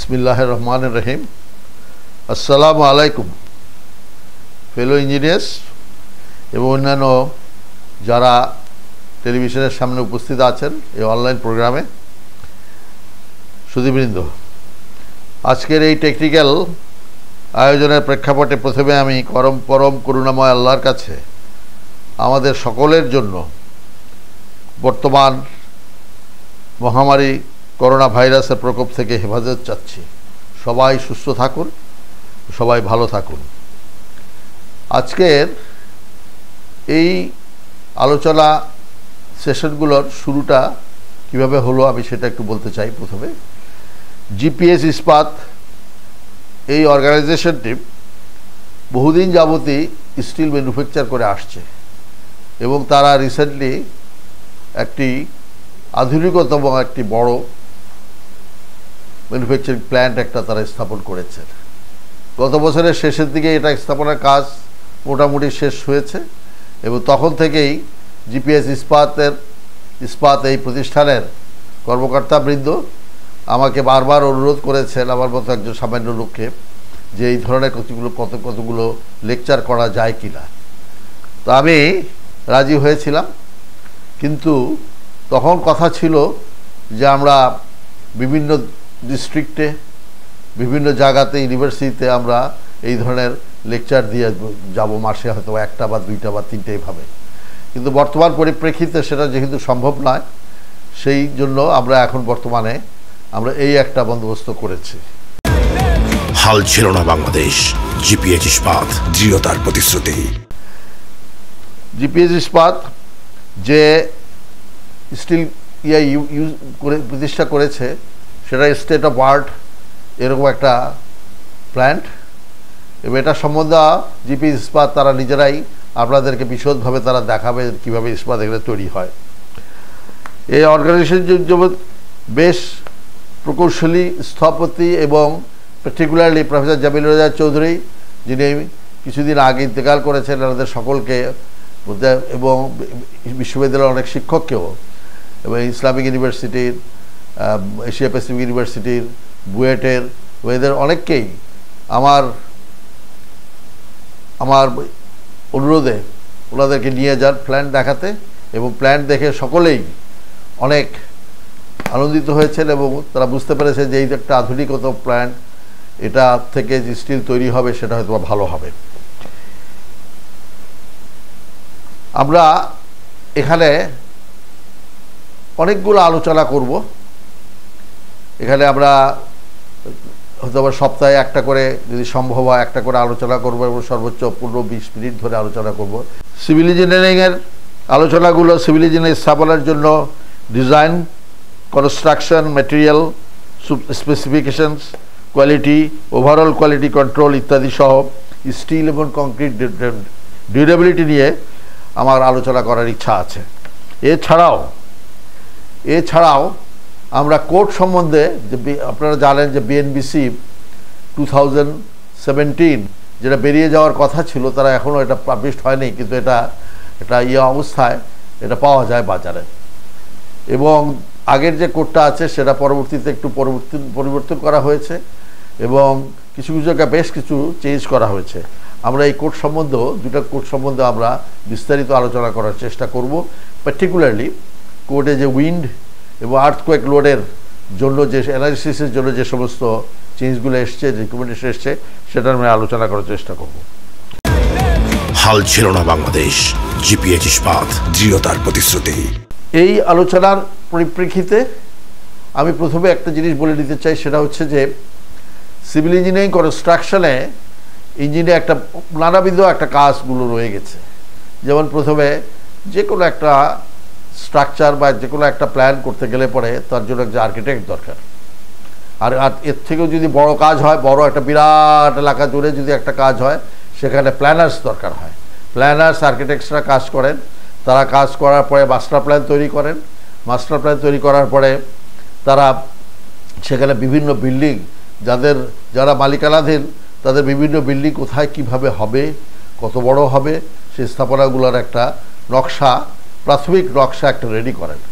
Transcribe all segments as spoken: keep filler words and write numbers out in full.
बिस्मिल्लाहिर रहमानिर रहीम। अस्सलामु आलैकुम फेलो इंजिनियार्स এবং অন্যান্য যারা টেলিভিশনের সামনে উপস্থিত আছেন এই অনলাইন প্রোগ্রামে সুধীবৃন্দ, আজকের এই টেকনিক্যাল আয়োজনের প্রেক্ষাপটে প্রথমে আমি করম পরম করুণাময় আল্লাহর কাছে আমাদের সকলের জন্য বর্তমান মহামারী করোনা ভাইরাসের প্রকোপ থেকে হেফাজত চাচ্ছি। সবাই সুস্থ থাকুন, সবাই ভালো থাকুন। আজকের এই আলোচনা সেশনগুলোর শুরুটা কিভাবে হলো আমি সেটা একটু বলতে চাই। প্রথমে জিপিএস ইস্পাত এই অর্গানাইজেশনটি বহুদিন যাবতই স্টিল ম্যানুফ্যাকচার করে আসছে এবং তারা রিসেন্টলি একটি আধুনিকতম একটি বড় ম্যানুফ্যাকচারিং প্ল্যান্ট একটা তারা স্থাপন করেছেন। গত বছরের শেষের দিকে এটা স্থাপনের কাজ মোটামুটি শেষ হয়েছে এবং তখন থেকেই জিপিএস ইস্পাতের ইস্পাত এই প্রতিষ্ঠানের কর্মকর্তাবৃন্দ আমাকে বারবার অনুরোধ করেছেন আমার মতো একজন সামান্য লোককে যে এই ধরনের কতগুলো কত কতগুলো লেকচার করা যায় কি না। তো আমি রাজি হয়েছিলাম, কিন্তু তখন কথা ছিল যে আমরা বিভিন্ন ডিস্ট্রিক্টে বিভিন্ন জায়গাতে ইউনিভার্সিটিতে আমরা এই ধরনের লেকচার দিয়ে যাব, মাসে হয়তো একটা বা দুইটা বা তিনটে এইভাবে। কিন্তু বর্তমান পরিপ্রেক্ষিতে সেটা যেহেতু সম্ভব নয়, সেই জন্য আমরা এখন বর্তমানে আমরা এই একটা বন্দোবস্ত করেছি। হাল ছিল না বাংলাদেশ, জিপিএস ইস্পাত দৃঢ়তার প্রতিশ্রুতি। জিপিএস ইস্পাত যে স্টিল ইয়া ইউজ করে প্রতিষ্ঠা করেছে সেটা স্টেট অফ আর্ট এরকম একটা প্ল্যান্ট এবং এটা সম্বন্ধে জিপিএস ইস্পাত তারা নিজেরাই আপনাদেরকে বিশদভাবে তারা দেখাবে কীভাবে ইস্পাত এখানে তৈরি হয়। এই অর্গানাইজেশন যেমন বেশ প্রকৌশলী স্থপতি এবং পার্টিকুলারলি প্রফেসর জামিলুর রেজা চৌধুরী, যিনি কিছুদিন আগে ইন্তেকাল করেছেন, আমাদের সকলকে এবং বিশ্ববিদ্যালয়ের অনেক শিক্ষককেও এবং ইসলামিক ইউনিভার্সিটির, এশিয়া প্যাসিফিক ইউনিভার্সিটির, বুয়েটের এদের অনেককেই আমার আমার অনুরোধে ওনাদেরকে নিয়ে যান প্ল্যান্ট দেখাতে এবং প্ল্যান্ট দেখে সকলেই অনেক আনন্দিত হয়েছেন এবং তারা বুঝতে পেরেছেন যে এই একটা আধুনিকতম প্ল্যান্ট, এটা থেকে যে স্টিল তৈরি হবে সেটা হয়তো ভালো হবে। আমরা এখানে অনেকগুলো আলোচনা করব। এখানে আমরা হয়তো আবার সপ্তাহে একটা করে যদি সম্ভব হয় একটা করে আলোচনা করব এবং সর্বোচ্চ পনেরো বিশ মিনিট ধরে আলোচনা করব। সিভিল ইঞ্জিনিয়ারিংয়ের আলোচনাগুলো সিভিল ইঞ্জিনিয়ারিং স্থাপনের জন্য design, construction, material specifications, quality, overall quality control ইত্যাদি সহ স্টিল এবং কংক্রিট ডিউরেবিলিটি নিয়ে আমার আলোচনা করার ইচ্ছা আছে। এছাড়াও এছাড়াও আমরা কোড সম্বন্ধে যে আপনারা জানেন যে বিএনবিসি টু থাউজেন্ড সেভেন্টিন যেটা বেরিয়ে যাওয়ার কথা ছিল, তারা এখনও এটা পাবলিশড হয়নি, কিন্তু এটা এটা ইয়ে অবস্থায় এটা পাওয়া যায় বাজারে। এবং আগের যে কোডটা আছে সেটা পরবর্তীতে একটু পরিবর্তন পরিবর্তন করা হয়েছে এবং কিছু কিছু জায়গায় বেশ কিছু চেঞ্জ করা হয়েছে। আমরা এই কোড সম্বন্ধে দুটো কোড সম্বন্ধে আমরা বিস্তারিত আলোচনা করার চেষ্টা করব। পার্টিকুলারলি কোডে যে উইন্ড এবং আর্থকোয়েক লোডের জন্য যে অ্যানালিসিসের জন্য যে সমস্ত চেঞ্জগুলো এসছে, রিকমেন্ডেশন এসছে, সেটা আমরা আলোচনা করার চেষ্টা করব। হাল ছিল না বাংলাদেশ, জিপিএস ইস্পাত দৃঢ়তার প্রতিশ্রুতি। এই আলোচনার পরিপ্রেক্ষিতে আমি প্রথমে একটা জিনিস বলে দিতে চাই, সেটা হচ্ছে যে সিভিল ইঞ্জিনিয়ারিং কনস্ট্রাকশনে ইঞ্জিনিয়ার একটা নানাবিধ একটা কাজগুলো রয়ে গেছে। যেমন প্রথমে যে কোনো একটা স্ট্রাকচার বা যে কোনো একটা প্ল্যান করতে গেলে পরে তার জন্য একজন আর্কিটেক্ট দরকার। আর এর থেকেও যদি বড় কাজ হয়, বড় একটা বিরাট এলাকা জুড়ে যদি একটা কাজ হয়, সেখানে প্ল্যানার্স দরকার হয়। প্ল্যানার্স আর্কিটেক্টসরা কাজ করেন, তারা কাজ করার পরে মাস্টার প্ল্যান তৈরি করেন। মাস্টার প্ল্যান তৈরি করার পরে তারা সেখানে বিভিন্ন বিল্ডিং যাদের যারা মালিকানাধীন তাদের বিভিন্ন বিল্ডিং কোথায় কিভাবে হবে, কত বড় হবে, সেই স্থাপনাগুলোর একটা নকশা, প্রাথমিক নকশা একটা রেডি করেন।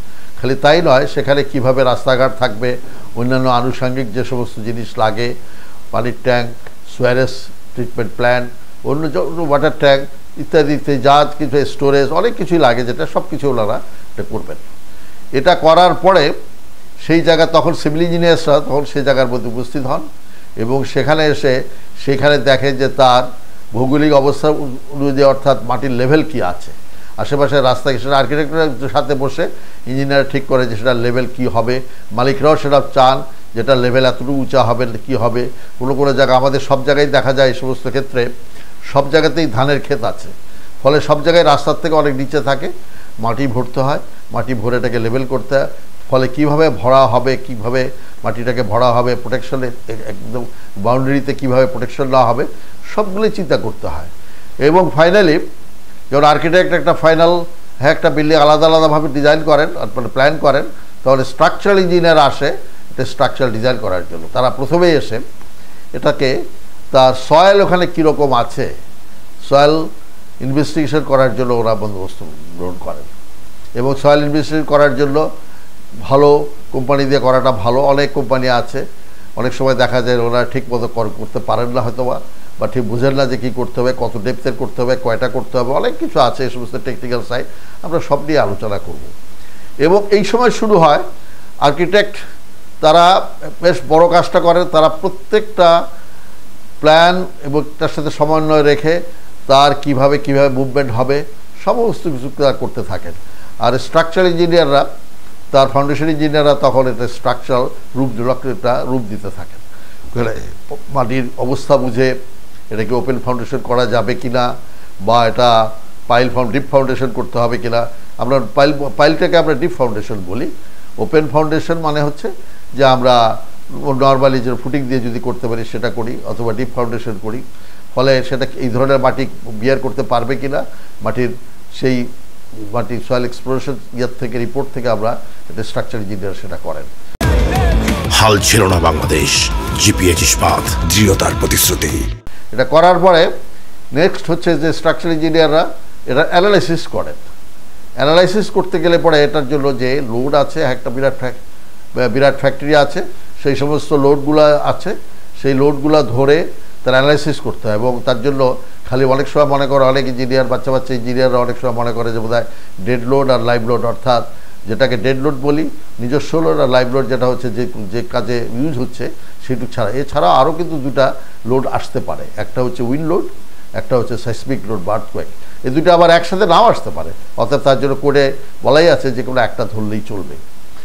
খালি তাই নয়, সেখানে কিভাবে রাস্তাঘাট থাকবে, অন্যান্য আনুষঙ্গিক যে সমস্ত জিনিস লাগে, পানির ট্যাঙ্ক, সোয়ারেজ ট্রিটমেন্ট প্ল্যান্ট, অন্য ওয়াটার ট্যাঙ্ক ইত্যাদি ইত্যাদি যা কিছু স্টোরেজ অনেক কিছুই লাগে, যেটা সব কিছু ওনারা এটা করবেন। এটা করার পরে সেই জায়গা তখন সিভিল ইঞ্জিনিয়ার্সরা তখন সেই জায়গার মধ্যে উপস্থিত হন এবং সেখানে এসে সেখানে দেখে যে তার ভৌগোলিক অবস্থা অনুযায়ী অর্থাৎ মাটির লেভেল কি আছে, আশেপাশে রাস্তায় সেটা আর্কিটেক্টের সাথে বসে ইঞ্জিনিয়ার ঠিক করে যে সেটা লেভেল কি হবে, মালিকরাও সেটা চান যেটা লেভেল এতটুকু উঁচা হবে কি হবে। কোনো কোনো জায়গা আমাদের সব জায়গায় দেখা যায় এই সমস্ত ক্ষেত্রে সব জায়গাতেই ধানের ক্ষেত আছে, ফলে সব জায়গায় রাস্তার থেকে অনেক নিচে থাকে, মাটি ভরতে হয়, মাটি ভরে এটাকে লেভেল করতে হয়, ফলে কীভাবে ভরা হবে, কিভাবে মাটিটাকে ভরা হবে, প্রোটেকশনে একদম বাউন্ডারিতে কীভাবে প্রোটেকশন নেওয়া হবে, সবগুলোই চিন্তা করতে হয়। এবং ফাইনালি যখন আর্কিটেক্ট একটা ফাইনাল হ্যাঁ একটা বিল্ডিং আলাদা আলাদাভাবে ডিজাইন করেন মানে প্ল্যান করেন, তাহলে স্ট্রাকচারাল ইঞ্জিনিয়ার আসে এটা স্ট্রাকচারাল ডিজাইন করার জন্য। তারা প্রথমেই এসে এটাকে তার সয়েল ওখানে কীরকম আছে সয়েল ইনভেস্টিগেশন করার জন্য ওরা বন্দোবস্ত গ্রহণ করেন এবং সয়েল ইনভেস্টিগেশন করার জন্য ভালো কোম্পানি দিয়ে করাটা ভালো। অনেক কোম্পানি আছে, অনেক সময় দেখা যায় ওরা ঠিক মতো করতে পারেন না হয়তো বা বা ঠিক বুঝেন না যে কী করতে হবে, কত ডেপথের করতে হবে, কয়টা করতে হবে, অনেক কিছু আছে এই সমস্ত টেকনিক্যাল সাইড, আমরা সব নিয়ে আলোচনা করব। এবং এই সময় শুরু হয় আর্কিটেক্ট তারা বেশ বড় কাজটা করেন, তারা প্রত্যেকটা প্ল্যান এবং তার সাথে সমন্বয় রেখে তার কিভাবে কিভাবে মুভমেন্ট হবে সমস্ত কিছু তারা করতে থাকেন। আর স্ট্রাকচারাল ইঞ্জিনিয়াররা তার ফাউন্ডেশন ইঞ্জিনিয়াররা তখন এটা স্ট্রাকচারাল রূপ এটা রূপ দিতে থাকেন, মাটির অবস্থা বুঝে এটাকে ওপেন ফাউন্ডেশন করা যাবে কিনা বা এটা পাইল ফাউন্ড ডিপ ফাউন্ডেশন করতে হবে কিনা। আমরা পাইল পাইলটাকে আমরা ডিপ ফাউন্ডেশন বলি, ওপেন ফাউন্ডেশন মানে হচ্ছে যে আমরা নর্মালি যে ফুটিং দিয়ে যদি করতে পারি সেটা করি, অথবা ডিপ ফাউন্ডেশন করি, ফলে সেটা এই ধরনের মাটি বিয়ার করতে পারবে কিনা, মাটির সেই মাটির সয়েল এক্সপ্লোরেশন ইয়ার থেকে রিপোর্ট থেকে আমরা এটা স্ট্রাকচার ইঞ্জিনিয়ার সেটা করেন। হাল ছিল না বাংলাদেশ, জিপিএইচ ইস্পাত দৃঢ়তার প্রতিশ্রুতি। এটা করার পরে নেক্সট হচ্ছে যে স্ট্রাকচার ইঞ্জিনিয়াররা এটা অ্যানালাইসিস করেন। অ্যানালাইসিস করতে গেলে পরে এটার জন্য যে লোড আছে, একটা বিরাট বিরাট ফ্যাক্টরি আছে, সেই সমস্ত লোডগুলো আছে, সেই লোডগুলো ধরে তার অ্যানালাইসিস করতে হয়। এবং তার জন্য খালি অনেক সময় মনে করে অনেক ইঞ্জিনিয়ার বাচ্চা বাচ্চা ইঞ্জিনিয়াররা অনেক সময় মনে করে যে বোধহয় ডেড লোড আর লাইভ লোড, অর্থাৎ যেটাকে ডেড লোড বলি নিজস্ব লোড, আর লাইভ লোড যেটা হচ্ছে যে যে কাজে ইউজ হচ্ছে সেটুক ছাড়া, এছাড়া আরও কিন্তু দুটা লোড আসতে পারে, একটা হচ্ছে উইন্ড লোড, একটা হচ্ছে সাইসমিক লোড বা আর্থকোয়েক, এই দুটো আবার একসাথে নাও আসতে পারে, অর্থাৎ তার জন্য কোডে বলাই আছে যে কোনো একটা ধরলেই চলবে।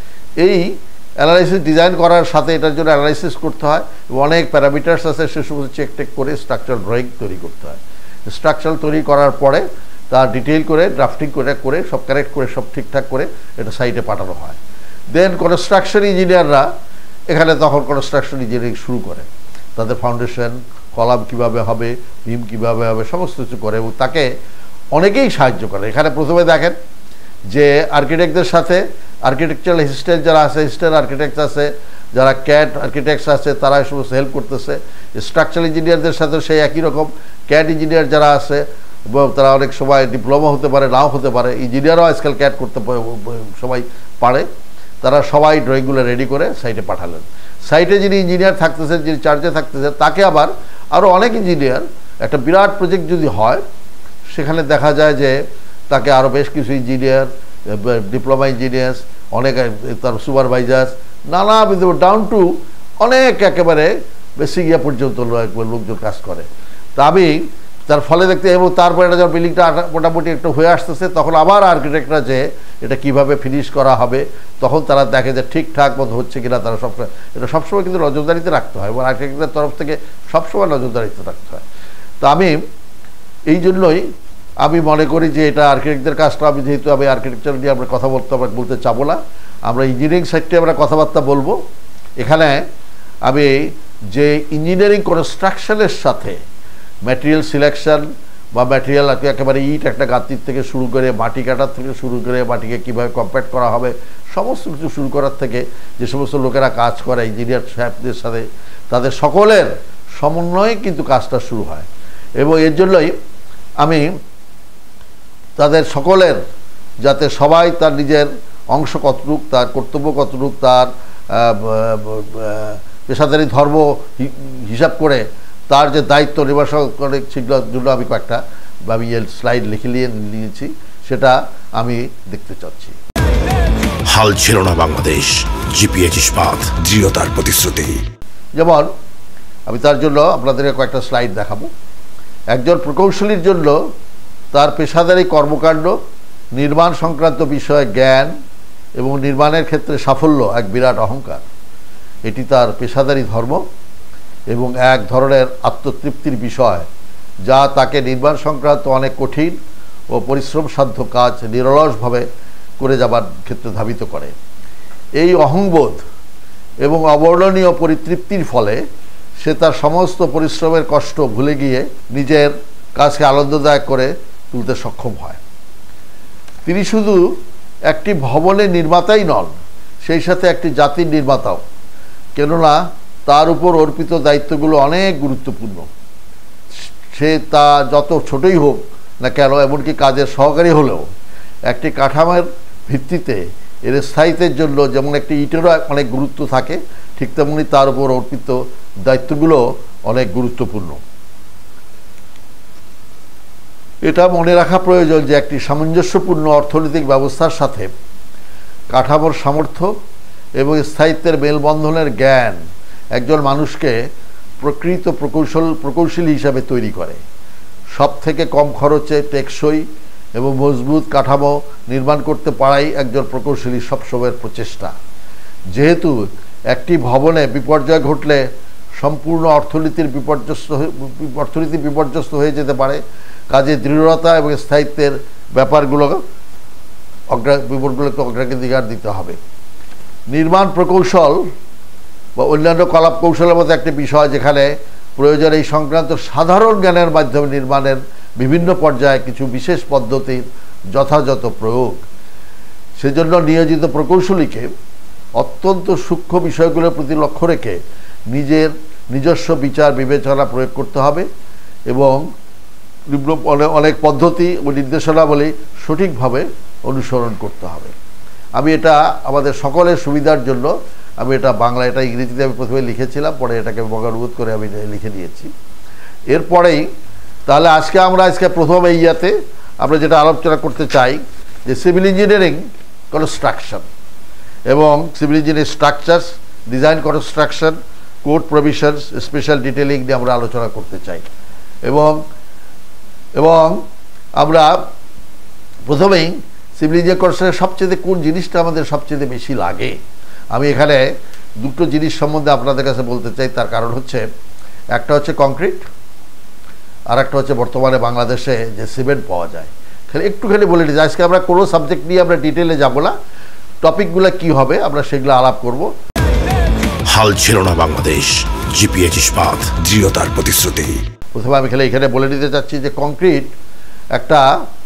এই অ্যানালাইসিস ডিজাইন করার সাথে এটার জন্য অ্যানালাইসিস করতে হয় এবং অনেক প্যারামিটার্স আছে সে সমস্ত চেক টেক করে স্ট্রাকচারাল ড্রয়িং তৈরি করতে হয়। স্ট্রাকচারাল তৈরি করার পরে তার ডিটেইল করে ড্রাফটিং করে করে সব কারেক্ট করে সব ঠিকঠাক করে এটা সাইটে পাঠানো হয়। দেন কনস্ট্রাকশন ইঞ্জিনিয়াররা এখানে তখন কনস্ট্রাকশন ইঞ্জিনিয়ারিং শুরু করে, তাদের ফাউন্ডেশন কলাম কিভাবে হবে, বিম কিভাবে হবে, সমস্ত কিছু করে এবং তাকে অনেকেই সাহায্য করে। এখানে প্রথমে দেখেন যে আর্কিটেক্টদের সাথে আর্কিটেকচারাল অ্যাসিস্ট্যান্ট যারা আছে, অ্যাসিস্ট্যান্ট আর্কিটেক্ট আছে, যারা ক্যাড আর্কিটেক্টস আছে, তারা এই সমস্ত হেল্প করতেছে। স্ট্রাকচারাল ইঞ্জিনিয়ারদের সাথে সেই একই রকম ক্যাড ইঞ্জিনিয়ার যারা আছে, তারা অনেক সময় ডিপ্লোমা হতে পারে, নাও হতে পারে, ইঞ্জিনিয়ারও আজকাল ক্যাড করতে সবাই পারে, তারা সবাই ড্রয়িংগুলো রেডি করে সাইটে পাঠালেন। সাইটে যিনি ইঞ্জিনিয়ার থাকতেছেন, যিনি চার্জে থাকতেছেন, তাকে আবার আরও অনেক ইঞ্জিনিয়ার, একটা বিরাট প্রজেক্ট যদি হয় সেখানে দেখা যায় যে তাকে আরও বেশ কিছু ইঞ্জিনিয়ার, ডিপ্লোমা ইঞ্জিনিয়ার্স, অনেক তার সুপারভাইজার্স, নানাবিধ ডাউন টু অনেক একেবারে বেসিক ইয়া পর্যন্ত লোকজন কাজ করে। তা আমি তার ফলে দেখতে এবং তারপরে এটা যখন বিল্ডিংটা মোটামুটি একটু হয়ে আসতেছে তখন আবার আর্কিটেক্টরা যে এটা কিভাবে ফিনিশ করা হবে তখন তারা দেখে যে ঠিকঠাক মতো হচ্ছে কিনা, তারা সবসময় এটা সবসময় কিন্তু নজরদারিতে রাখতে হয় এবং আর্কিটেক্টদের তরফ থেকে সবসময় নজরদারিতে রাখতে হয়। তো আমি এই জন্যই আমি মনে করি যে এটা আর্কিটেক্টদের কাজটা, আমি যেহেতু আমি আর্কিটেকচার নিয়ে আমরা কথা বলতে আমরা বলতে চাবো না, আমরা ইঞ্জিনিয়ারিং সাইডে আমরা কথাবার্তা বলবো। এখানে আমি যে ইঞ্জিনিয়ারিং কনস্ট্রাকশনের সাথে ম্যাটেরিয়াল সিলেকশন বা ম্যাটেরিয়াল একেবারে ইট একটা গাঁতির থেকে শুরু করে মাটি কাটার থেকে শুরু করে মাটিকে কীভাবে কম্প্যাক্ট করা হবে সমস্ত কিছু শুরু করার থেকে যে সমস্ত লোকেরা কাজ করে ইঞ্জিনিয়ার সাহেবদের সাথে, তাদের সকলের সমন্বয়ে কিন্তু কাজটা শুরু হয়। এবং এর জন্যই আমি তাদের সকলের যাতে সবাই তার নিজের অংশ কতটুক, তার কর্তব্য কতটুক, তার পেশাদারি ধর্ম হিসাব করে তার যে দায়িত্ব নির্বাচন করে, সেগুলোর জন্য আমি কয়েকটা আমি এর স্লাইড লিখে নিয়ে নিয়েছি, সেটা আমি দেখতে চাচ্ছি। হাল ছিল না বাংলাদেশ, জিপিএইচ ইস্পাত দৃঢ়তার প্রতিশ্রুতি। যেমন আমি তার জন্য আপনাদেরকে কয়েকটা স্লাইড দেখাবো। একজন প্রকৌশলীর জন্য তার পেশাদারি কর্মকাণ্ড, নির্মাণ সংক্রান্ত বিষয়ে জ্ঞান এবং নির্মাণের ক্ষেত্রে সাফল্য এক বিরাট অহংকার। এটি তার পেশাদারি ধর্ম এবং এক ধরনের আত্মতৃপ্তির বিষয়, যা তাকে নির্মাণ সংক্রান্ত অনেক কঠিন ও পরিশ্রমসাধ্য কাজ নিরলসভাবে করে যাবার ক্ষেত্রে ধাবিত করে। এই অহংবোধ এবং অবর্ণনীয় পরিতৃপ্তির ফলে সে তার সমস্ত পরিশ্রমের কষ্ট ভুলে গিয়ে নিজের কাজকে আনন্দদায়ক করে তুলতে সক্ষম হয়। তিনি শুধু একটি ভবনের নির্মাতাই নন, সেই সাথে একটি জাতির নির্মাতাও, কেননা তার উপর অর্পিত দায়িত্বগুলো অনেক গুরুত্বপূর্ণ। সে তা যত ছোটই হোক না কেন, এমনকি কাজের সহকারী হলেও একটি কাঠামোর ভিত্তিতে এর স্থায়িত্বের জন্য যেমন একটি ইটেরও অনেক গুরুত্ব থাকে, ঠিক তেমনি তার উপর অর্পিত দায়িত্বগুলো অনেক গুরুত্বপূর্ণ। এটা মনে রাখা প্রয়োজন যে একটি সামঞ্জস্যপূর্ণ অর্থনৈতিক ব্যবস্থার সাথে কাঠামোর সামর্থ্য এবং স্থায়িত্বের মেলবন্ধনের জ্ঞান একজন মানুষকে প্রকৃত প্রকৌশল প্রকৌশলী হিসাবে তৈরি করে। সব থেকে কম খরচে টেকসই এবং মজবুত কাঠামো নির্মাণ করতে পারাই একজন প্রকৌশলী সবসময়ের প্রচেষ্টা। যেহেতু একটি ভবনে বিপর্যয় ঘটলে সম্পূর্ণ অর্থনীতির বিপর্যস্ত অর্থনীতি বিপর্যস্ত হয়ে যেতে পারে, কাজে দৃঢ়তা এবং স্থায়িত্বের ব্যাপারগুলো অগ্রা বিপদগুলোকে অগ্রাধিকার দিতে হবে। নির্মাণ প্রকৌশল বা অন্যান্য কলা কৌশলের মতো একটি বিষয় যেখানে প্রয়োজন এই সংক্রান্ত সাধারণ জ্ঞানের মাধ্যমে নির্মাণের বিভিন্ন পর্যায়ে কিছু বিশেষ পদ্ধতির যথাযথ প্রয়োগ। সেজন্য নিয়োজিত প্রকৌশলীকে অত্যন্ত সূক্ষ্ম বিষয়গুলোর প্রতি লক্ষ্য রেখে নিজের নিজস্ব বিচার বিবেচনা প্রয়োগ করতে হবে এবং অনেক পদ্ধতি ও নির্দেশনাবলী সঠিকভাবে অনুসরণ করতে হবে। আমি এটা আমাদের সকলের সুবিধার জন্য আমি এটা বাংলা, এটা ইংরেজিতে আমি প্রথমে লিখেছিলাম, পরে এটাকে বঙ্গানুবাদ করে আমি লিখে দিয়েছি। এরপরেই তাহলে আজকে আমরা আজকে প্রথম এই ইয়াতে আমরা যেটা আলোচনা করতে চাই যে সিভিল ইঞ্জিনিয়ারিং কনস্ট্রাকশন এবং civil engineering structures, design construction, code provisions, special detailing নিয়ে আমরা আলোচনা করতে চাই। এবং এবং আমরা প্রথমেই সিভিল ইঞ্জিনিয়ারিং কনস্ট্রাকশন সবচেয়ে কোন জিনিসটা আমাদের সবচেয়ে বেশি লাগে, আমি এখানে দুটো জিনিস সম্বন্ধে আপনাদের কাছে বলতে চাই। তার কারণ হচ্ছে একটা হচ্ছে কংক্রিট, আর একটা হচ্ছে বর্তমানে বাংলাদেশে যে সিমেন্ট পাওয়া যায়। খালি একটুখানি বলে দিই, আজকে আমরা কোনো সাবজেক্ট নিয়ে আমরা ডিটেলে যাব না, টপিকগুলো কি হবে আমরা সেগুলো আলাপ করব। হাল ছিল না বাংলাদেশ, জিপিএইচ ইস্পাত দৃঢ়তার প্রতিশ্রুতি। প্রথমে আমি খালি এখানে বলে দিতে চাচ্ছি যে কংক্রিট একটা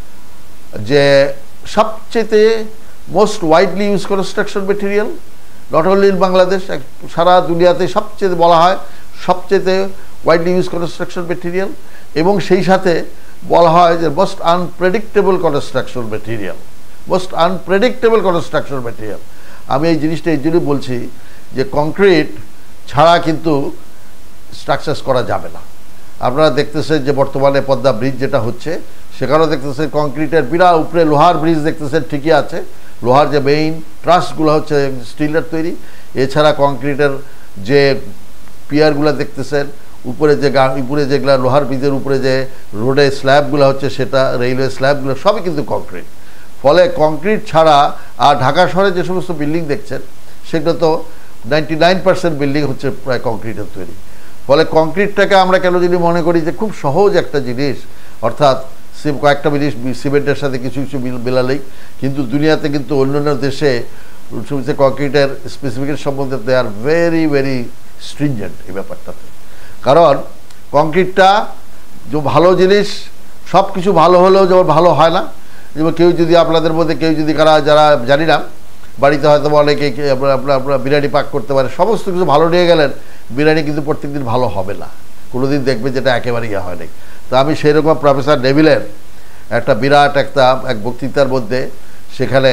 যে সবচেয়ে most widely use construction material, not only in Bangladesh, সারা দুনিয়াতে সবচেয়ে বলা হয় সবচেয়ে ওয়াইডলি ইউজ কনস্ট্রাকশন মেটেরিয়াল, এবং সেই সাথে বলা হয় যে most unpredictable construction material, most unpredictable construction material. আমি এই জিনিসটা এই জন্যই বলছি যে কংক্রিট ছাড়া কিন্তু স্ট্রাকচার্স করা যাবে না। আপনারা দেখতেছেন যে বর্তমানে পদ্মা ব্রিজ যেটা হচ্ছে সেখানেও দেখতেছেন কংক্রিটের বিরাট উপরে লোহার ব্রিজ দেখতেছেন, ঠিকই আছে, লোহার যে মেইন ট্রাসগুলো হচ্ছে স্টিলের তৈরি, এছাড়া কংক্রিটের যে পিয়ারগুলো দেখতেছেন, উপরে যে উপরে যেগুলো লোহার ব্রিজের উপরে যে রোডে স্ল্যাবগুলো হচ্ছে সেটা, রেলওয়ে স্ল্যাবগুলো সবই কিন্তু কংক্রিট। ফলে কংক্রিট ছাড়া আর ঢাকা শহরে যে সমস্ত বিল্ডিং দেখছেন সেগুলো তো নাইনটি নাইন পার্সেন্ট বিল্ডিং হচ্ছে প্রায় কংক্রিটের তৈরি। ফলে কংক্রিটটাকে আমরা কেন যদি মনে করি যে খুব সহজ একটা জিনিস, অর্থাৎ কয়েকটা জিনিস সিমেন্টের সাথে কিছু কিছু মেলালেই, কিন্তু দুনিয়াতে কিন্তু অন্যান্য দেশে কংক্রিটের স্পেসিফিকেশন সম্বন্ধে they are very very stringent এই ব্যাপারটাতে। কারণ কংক্রিটটা যে ভালো জিনিস, সব কিছু ভালো হলেও যেমন ভালো হয় না। যেমন কেউ যদি আপনাদের মধ্যে কেউ যদি কারা যারা জানি না বাড়িতে হয়তো অনেকে আপনার আপনার বিরিয়ানি পাক করতে পারে, সমস্ত কিছু ভালো নিয়ে গেলেন, বিরিয়ানি কিন্তু প্রত্যেকদিন ভালো হবে না, কোনো দিন দেখবে যেটা একেবারে ইয়ে হয় না। তো আমি সেই রকম প্রফেসর নেভিলের একটা বিরাট একটা এক বক্তৃতার মধ্যে সেখানে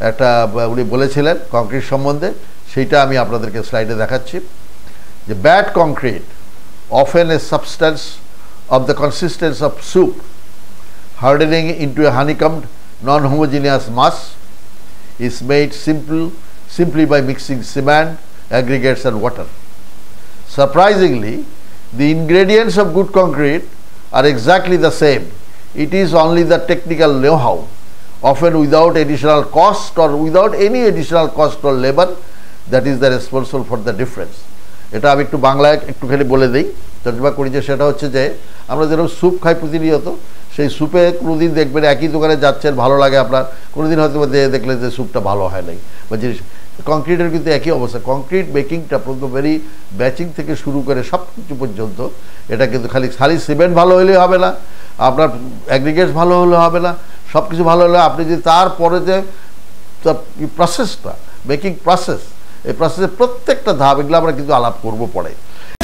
একটা উনি বলেছিলেন কংক্রিট সম্বন্ধে, সেইটা আমি আপনাদেরকে স্লাইডে দেখাচ্ছি যে bad concrete often a substance of the consistence of soup hardening into a honeycombed non-homogeneous mass is made simple simply by mixing cement, aggregates and water. Surprisingly, the ingredients of good concrete are exactly the same. It is only the technical know-how, often without additional cost or without any additional cost or labor, that is the responsible for the difference. এটা আমি একটু বাংলায় একটুখানি বলে দিই, তর্জমা করি, যে সেটা হচ্ছে যে আমরা যেরকম স্যুপ খাই প্রতিনিয়ত, সেই স্যুপে কোনোদিন দেখবেন একই দোকানে যাচ্ছেন, ভালো লাগে আপনার, কোনোদিন হয়তো দেখলেন যে স্যুপটা ভালো হয় নাই বা জিনিস। কংক্রিটের কিন্তু একই অবস্থা। কংক্রিট বেকিংটা প্রথম ভেরি ব্যাচিং থেকে শুরু করে সব কিছু পর্যন্ত এটা কিন্তু খালি খালি সিমেন্ট ভালো হলেই হবে না, আপনার অ্যাগ্রিগেটস ভালো হলে হবে না, সব কিছু ভালো হলে আপনি যদি তারপরে যে প্রসেসটা বেকিং প্রসেস, এই প্রসেসের প্রত্যেকটা ধাপ এগুলো আমরা কিন্তু আলাপ করবো পরে।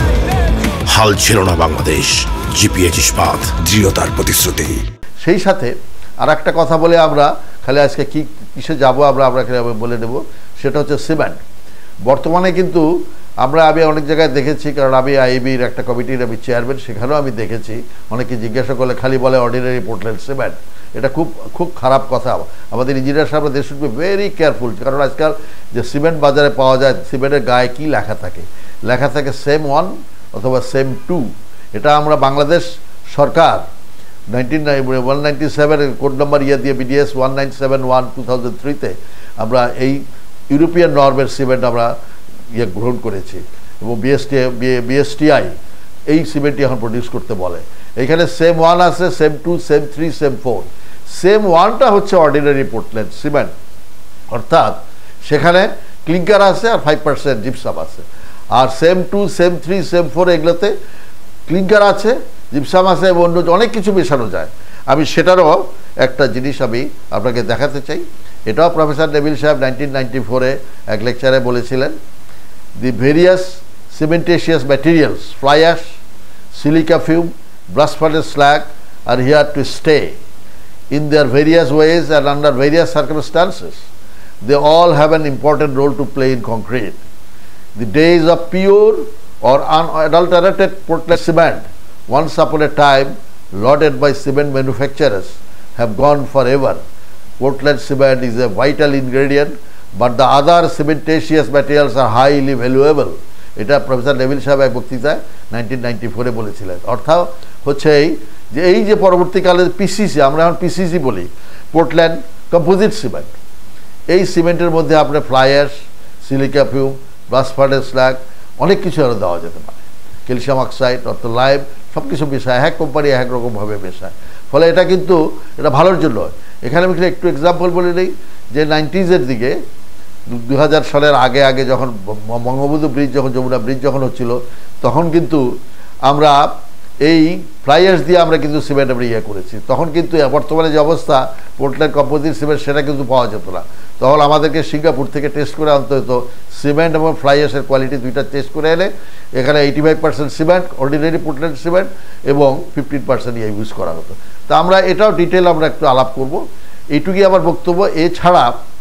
হাল ছিল না বাংলাদেশ, জিপিএইচ ইস্পাত দৃঢ়তার প্রতিশ্রুতি। সেই সাথে আর একটা কথা বলে আমরা খালি আজকে কি কিসে যাবো আমরা আমরা বলে নেব, সেটা হচ্ছে সিমেন্ট। বর্তমানে কিন্তু আমরা আমি অনেক জায়গায় দেখেছি, কারণ আমি আইবির একটা কমিটির আমি চেয়ারম্যান, সেখানেও আমি দেখেছি অনেকে জিজ্ঞাসা করলে খালি বলে অর্ডিনারি পোর্টল্যান্ড সিমেন্ট। এটা খুব খুব খারাপ কথা। আমাদের ইঞ্জিনিয়ার সাহেবরা they should be very careful, কারণ আজকাল যে সিমেন্ট বাজারে পাওয়া যায়, সিমেন্টের গায়ে কী লেখা থাকে, লেখা থাকে সেম ওয়ান অথবা সেম টু। এটা আমরা বাংলাদেশ সরকার nineteen one ninety seven code number ইয়ে দিয়ে BDS one nine seven one two thousand থ্রিতে আমরা এই ইউরোপিয়ান নর্মের সিমেন্ট আমরা ইয়ে গ্রহণ করেছি, এবং বিএসটি বিএসটিআই এই সিমেন্টটি এখন প্রডিউস করতে বলে। এখানে সেম ওয়ান আছে, same two, same three, same four. Same ওয়ানটা হচ্ছে অর্ডিনারি পোর্টল্যান্ড সিমেন্ট, অর্থাৎ সেখানে ক্লিঙ্কার আছে আর ফাইভ পার্সেন্ট জিপসাম আছে। আর same two, same three, same four এগুলোতে ক্লিঙ্কার আছে, জিপসাম আছে এবং অন্য অনেক কিছু মেশানো যায়। আমি সেটারও একটা জিনিস আমি আপনাকে দেখাতে চাই। এটাও প্রফেসর নেভিল সাহেব নাইনটিন নাইনটি ফোরে এক লেকচারে বলেছিলেন, the various cementitious materials, fly ash, silica fume, blast furnace slag are here to stay in their various ways and under various circumstances. They all have an important role to play in concrete. The days of pure or unadulterated Portland cement, once upon a time lauded by cement manufacturers, have gone forever. Portland cement is a vital ingredient, but the other cementitious materials are highly valuable. এটা professor Neville সাহেব এক বক্তৃতায় nineteen ninety ফোরে বলেছিলেন। অর্থাৎ হচ্ছে এই যে এই যে পরবর্তীকালে পিসিসি, আমরা এখন পিসিসি বলি, পোর্টল্যান্ড কম্পোজিট সিমেন্ট, এই সিমেন্টের মধ্যে আপনার fly ash, silica fume, blast furnace slag অনেক কিছু আরও দেওয়া যেতে পারে, ক্যালসিয়াম অক্সাইড অর্থাৎ লাইম, সব কিছু মেশায়, এক কোম্পানি এক রকমভাবে মেশায়। ফলে এটা কিন্তু এটা ভালোর জন্য। এখানে আমি একটু এক্সাম্পল বলে নিই যে নাইনটিজের দিকে দু হাজার সালের আগে আগে যখন বঙ্গবন্ধু ব্রিজ, যখন যমুনা ব্রিজ যখন হচ্ছিল, তখন কিন্তু আমরা এই ফ্লাই অ্যাশ দিয়ে আমরা কিন্তু সিমেন্ট আমরা ইয়ে করেছি। তখন কিন্তু বর্তমানে যে অবস্থা পোর্টল্যান্ড কম্পোজিট সিমেন্ট, সেটা কিন্তু পাওয়া যেত না। তখন আমাদেরকে সিঙ্গাপুর থেকে টেস্ট করে আনতে হতো সিমেন্ট এবং ফ্লাই অ্যাশের কোয়ালিটি দুইটা টেস্ট করে এনে এখানে eighty five percent cement, ordinary Portland cement এবং ফিফটিন পার্সেন্ট ইয়ে ইউজ করা হতো। তা আমরা এটাও ডিটেল আমরা একটু আলাপ করব, এইটুকুই আমার বক্তব্য। এছাড়া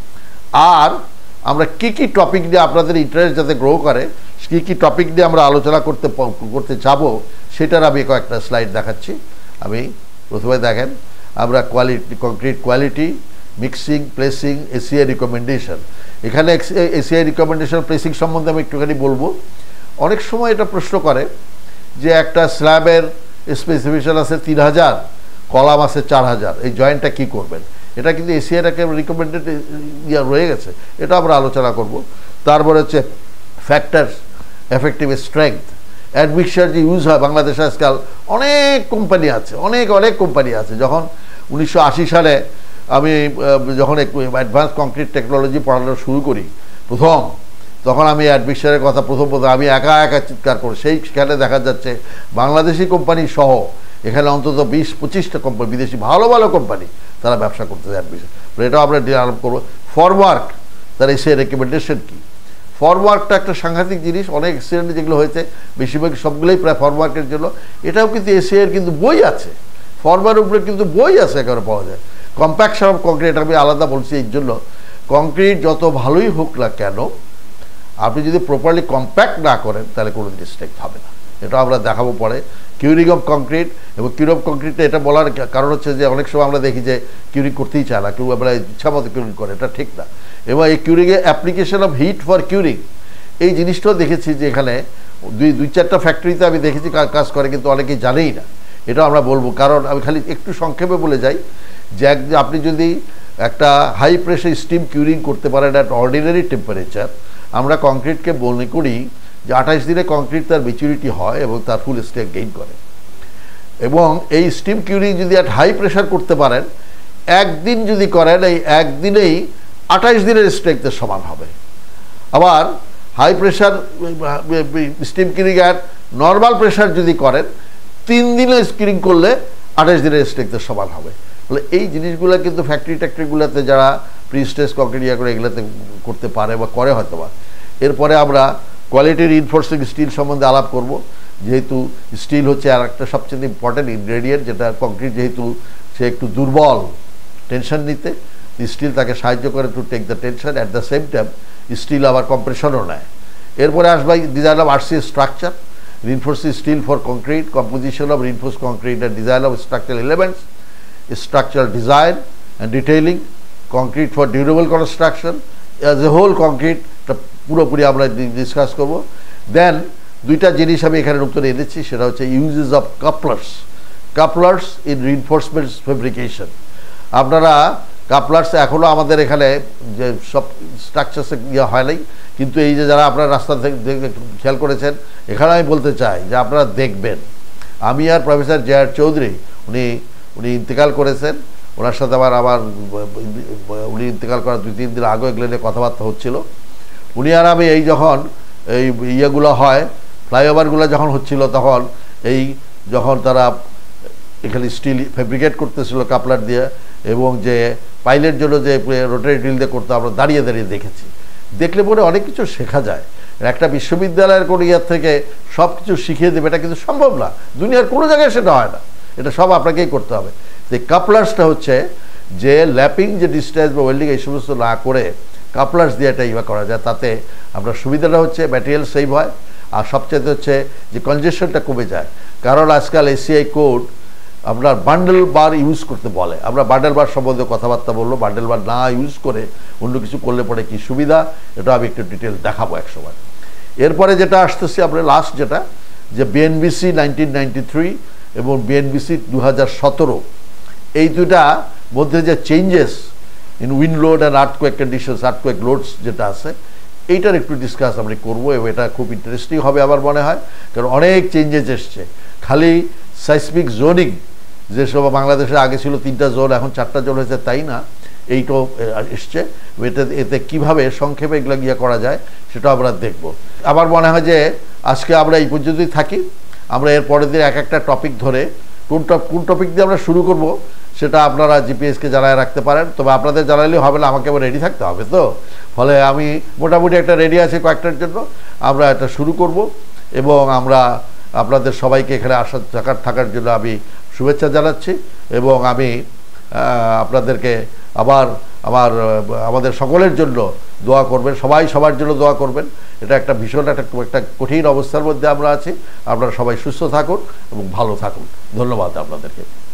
আর আমরা কী কী টপিক নিয়ে আপনাদের ইন্টারেস্ট যাতে গ্রো করে, কী কী টপিক নিয়ে আমরা আলোচনা করতে করতে যাব, সেটার আমি কয়েকটা স্লাইড দেখাচ্ছি। আমি প্রথমে দেখেন আমরা quality, concrete quality, mixing, placing, ACI recommendation. এখানে এসিআই রিকমেন্ডেশন প্লেসিং সম্বন্ধে আমি একটুখানি বলবো। অনেক সময় এটা প্রশ্ন করে যে একটা স্ল্যাবের স্পেসিফিকেশন আছে তিন হাজার, কলাম আছে চার হাজার, এই জয়েন্টটা কী করবেন? এটা কিন্তু এসিআইটাকে রিকমেন্ডেড ইয়া রয়ে গেছে, এটা আমরা আলোচনা করব। তারপরে হচ্ছে ফ্যাক্টরস, এফেক্টিভ স্ট্রেংথ, অ্যাডমিক্সার যে ইউজ হয় বাংলাদেশে আজকাল অনেক কোম্পানি আছে, অনেক অনেক কোম্পানি আছে। যখন উনিশশো আশি সালে আমি যখন অ্যাডভান্স কংক্রিট টেকনোলজি পড়ানো শুরু করি প্রথম, তখন আমি অ্যাডমিক্সারের কথা প্রথম প্রথম আমি একা একা চিৎকার করি। সেইখানে দেখা যাচ্ছে বাংলাদেশি কোম্পানি সহ এখানে অন্তত বিশ পঁচিশটা কোম্পানি, বিদেশি ভালো ভালো কোম্পানি, তারা ব্যবসা করতেছে অ্যাডমিশন। এটাও আমরা আরম্ভ করবো। ফরওয়ার্ক, তার এসে রেকমেন্ডেশন কী? ফরওয়ার্কটা একটা সাংঘাতিক জিনিস। অনেক অ্যাক্সিডেন্ট যেগুলো হয়েছে বেশিরভাগ সবগুলোই প্রায় ফরওয়ার্কের জন্য। এটাও কিন্তু এসিআইয়ের কিন্তু বই আছে, ফরওয়ার্কের উপরে কিন্তু বই আছে, একেবারে পাওয়া যায়। কম্প্যাকশন অফ কংক্রিট আমি আলাদা বলছি এই জন্য, কংক্রিট যত ভালোই হোক না কেন, আপনি যদি প্রপারলি কম্প্যাক্ট না করেন তাহলে কোনো দিন স্ট্রেংথ হবে না। এটা আমরা দেখাবো পরে। কিউরিং অফ কংক্রিট, এবং কিউরিং অফ কংক্রিটে এটা বলার কারণ হচ্ছে যে অনেক সময় আমরা দেখি যে কিউরিং করতেই চায় না, কেউ আমরা ইচ্ছা মতো কিউরিং করে, এটা ঠিক না। এবং এই কিউরিংয়ে application of heat for curing, এই জিনিসটাও দেখেছি যে এখানে দুই দুই চারটা ফ্যাক্টরিতে আমি দেখেছি কাজ করে, কিন্তু অনেকেই জানেই না। এটা আমরা বলবো, কারণ আমি খালি একটু সংক্ষেপে বলে যাই যে আপনি যদি একটা হাই প্রেশার স্টিম কিউরিং করতে পারেন অ্যাট অর্ডিনারি টেম্পারেচার, আমরা কংক্রিটকে মনে করি যে আঠাশ দিনে কংক্রিট তার ম্যাচুরিটি হয় এবং তার ফুল স্ট্রেংথ গেইন করে। এবং এই স্টিম কিউরিং যদি অ্যাট হাই প্রেশার করতে পারেন, একদিন যদি করেন, এই একদিনেই আঠাশ দিনের স্ট্রেংথের সমান হবে। আবার high pressure steam curing at normal pressure যদি করেন, তিন দিনে কিউরিং করলে আঠাশ দিনের স্ট্রেংথের সমান হবে। বলে এই জিনিসগুলো কিন্তু ফ্যাক্টরি ট্যাক্টরিগুলোতে যারা প্রি স্ট্রেস কংক্রিট ইয়া করে এগুলোতে করতে পারে বা করে হয়তো বা। এরপরে আমরা কোয়ালিটি রিইনফোর্সিং স্টিল সম্বন্ধে আলাপ করব, যেহেতু স্টিল হচ্ছে আর একটা সবচেয়ে ইম্পর্টেন্ট ইনগ্রেডিয়েন্ট, যেটা কংক্রিট যেহেতু সে একটু দুর্বল টেনশন নিতে, স্টিল তাকে সাহায্য করে to take the tension. At the same time steel আবার কম্প্রেশনও নেয়। এরপরে আসবে design of RC structure, reinforcing steel for concrete, composition of reinforced concrete and design of structural elements, structural design and detailing, concrete for durable construction, as a whole concrete পুরোপুরি আমরা discuss করব। দেন দুইটা জিনিস আমি এখানে নতুন এনেছি, সেটা হচ্ছে uses of couplers, couplers in reinforcement fabrication. আপনারা কাপলার্স এখনও আমাদের এখানে যে সব স্ট্রাকচারসে ইয়ে হয় নাই, কিন্তু এই যে যারা আপনারা রাস্তা থেকে খেয়াল করেছেন, এখানে আমি বলতে চাই যে আপনারা দেখবেন, আমি আর প্রফেসর জে আর চৌধুরী উনি উনি ইন্তেকাল করেছেন, ওনার সাথে আবার আবার উনি ইন্তেকাল করার দুই তিন দিন আগে এগুলো নিয়ে কথাবার্তা হচ্ছিল। উনি আর আমি এই যখন এই ইয়েগুলো হয়, ফ্লাইওভারগুলো যখন হচ্ছিল, তখন এই যখন তারা এখানে স্টিল ফেব্রিকেট করতেছিল কাপলার দিয়ে, এবং যে পাইলের জন্য যে রোটারি ড্রিল দিয়ে করতে, আমরা দাঁড়িয়ে দাঁড়িয়ে দেখেছি। দেখলে পরে অনেক কিছু শেখা যায়। একটা বিশ্ববিদ্যালয়ের কোনো ইয়ার থেকে সব কিছু শিখিয়ে দেবে এটা কিন্তু সম্ভব না, দুনিয়ার কোনো জায়গায় সেটা হয় না, এটা সব আপনাকেই করতে হবে। যে কাপলার্সটা হচ্ছে যে ল্যাপিং, যে ডিস্টেন্স বা ওয়েল্ডিং এই সমস্ত না করে কাপলার্স দিয়ে এটা ইয়া করা যায়, তাতে আপনার সুবিধাটা হচ্ছে ম্যাটেরিয়াল সেভ হয়, আর সবচেয়ে হচ্ছে যে কনজেশনটা কমে যায়। কারণ আজকাল এসিআই কোড আপনার বান্ডেল বার ইউজ করতে বলে, আমরা বান্ডেল বার সম্বন্ধে কথাবার্তা বললো, বান্ডেল বার না ইউজ করে অন্য কিছু করলে পরে কি সুবিধা, এটা আমি একটু ডিটেল দেখাবো এক সময়। এরপরে যেটা আসতেছি আমরা লাস্ট, যেটা যে বিএনবিসি নাইনটিন নাইনটি থ্রি এবং বিএনবিসি দু হাজার সতেরো, এই দুটা মধ্যে যে changes in wind load and earthquake conditions, earthquake loads যেটা আছে, এইটার একটু ডিসকাস আমরা করবো, এবং এটা খুব ইন্টারেস্টিং হবে আমার মনে হয়, কারণ অনেক চেঞ্জেস এসছে। খালি সাইসমিক জোনিং যেসব বাংলাদেশে আগে ছিল তিনটা জোন, এখন চারটা জোন হয়েছে, তাই না, এইটাও এসছে। এতে এতে কীভাবে সংক্ষেপে এগুলো গিয়ে করা যায় সেটা আমরা দেখব। আমার মনে হয় যে আজকে আমরা এই পর্যন্তই থাকি। আমরা এর পরের দিন এক একটা টপিক ধরে কোন টপ কোন টপিক দিয়ে আমরা শুরু করব সেটা আপনারা জিপিএসকে জানায় রাখতে পারেন। তবে আপনাদের জানালেও হবে না, আমাকে আবার রেডি থাকতে হবে। তো ফলে আমি মোটামুটি একটা রেডি আছি কয়েকটার জন্য, আমরা এটা শুরু করব। এবং আমরা আপনাদের সবাইকে এখানে আসার থাকার থাকার জন্য আমি শুভেচ্ছা জানাচ্ছি, এবং আমি আপনাদেরকে আবার আমার আমাদের সকলের জন্য দোয়া করবেন, সবাই সবার জন্য দোয়া করবেন। এটা একটা ভীষণ একটা একটা কঠিন অবস্থার মধ্যে আমরা আছি। আপনারা সবাই সুস্থ থাকুন এবং ভালো থাকুন। ধন্যবাদ আপনাদেরকে।